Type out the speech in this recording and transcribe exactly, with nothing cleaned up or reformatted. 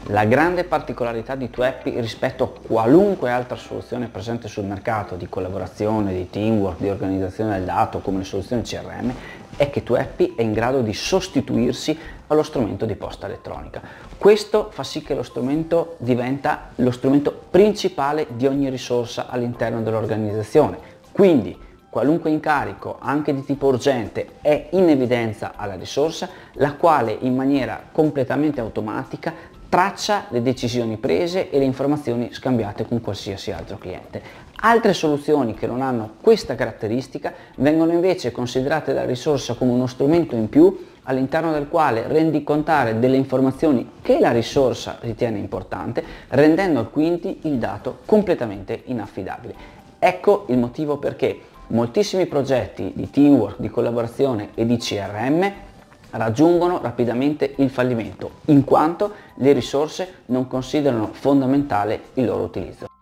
La grande particolarità di TwoHappy rispetto a qualunque altra soluzione presente sul mercato di collaborazione, di teamwork, di organizzazione del dato come le soluzioni C R M è che TwoHappy è in grado di sostituirsi allo strumento di posta elettronica. Questo fa sì che lo strumento diventa lo strumento principale di ogni risorsa all'interno dell'organizzazione. Quindi qualunque incarico, anche di tipo urgente, è in evidenza alla risorsa, la quale in maniera completamente automatica traccia le decisioni prese e le informazioni scambiate con qualsiasi altro cliente. Altre soluzioni che non hanno questa caratteristica vengono invece considerate dalla risorsa come uno strumento in più all'interno del quale rendicontare delle informazioni che la risorsa ritiene importante, rendendo quindi il dato completamente inaffidabile. Ecco il motivo perché moltissimi progetti di teamwork, di collaborazione e di C R M raggiungono rapidamente il fallimento, in quanto le risorse non considerano fondamentale il loro utilizzo.